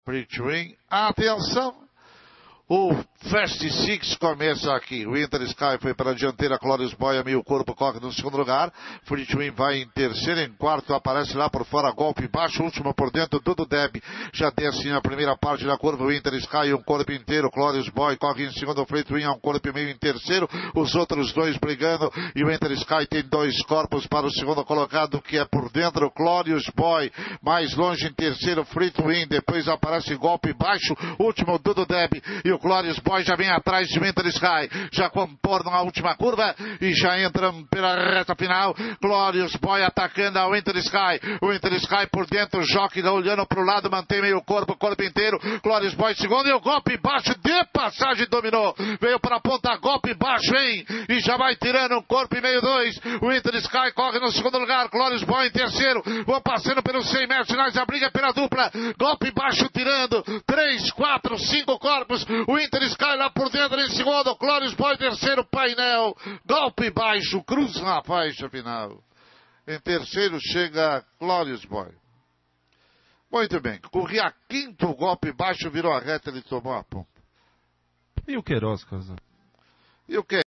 Free Twin. Atenção. O Fast Six começa aqui. O Inter Sky foi para a dianteira. Glorious Boy a meio corpo corre no segundo lugar. Free Twin vai em terceiro. Em quarto aparece lá por fora. Golpe baixo. Último por dentro. Dudu Deb já desce na primeira parte da curva. O Inter Sky um corpo inteiro. Glorious Boy corre em segundo. O Free Twin é um corpo e meio em terceiro. Os outros dois brigando. E o Inter Sky tem dois corpos para o segundo colocado, que é por dentro. Glorious Boy mais longe em terceiro. Free Twin. Depois aparece golpe baixo. Último Dudu Deb. E o Glorious Boy já vem atrás de Inter Sky, já contornam a última curva e já entram pela reta final. Glorious Boy atacando ao Inter Sky, o Inter Sky por dentro, Jockey olhando para o lado, mantém meio corpo inteiro. Glorious Boy segundo e o golpe baixo de passagem dominou, veio para a ponta, golpe baixo, hein, e já vai tirando um corpo e meio dois. O Inter Sky corre no segundo lugar, Glorious Boy em terceiro, vão passando pelos 100 metros finais, a briga pela dupla, golpe baixo tirando 3, 4, 5 corpos. O Inter Sky lá por dentro em segundo, Glorious Boy terceiro, painel, golpe baixo, cruza na faixa final. Em terceiro chega Glorious Boy. Muito bem, corria quinto, golpe baixo, virou a reta, ele tomou a ponta. E o Queiroz, Casão? E o que?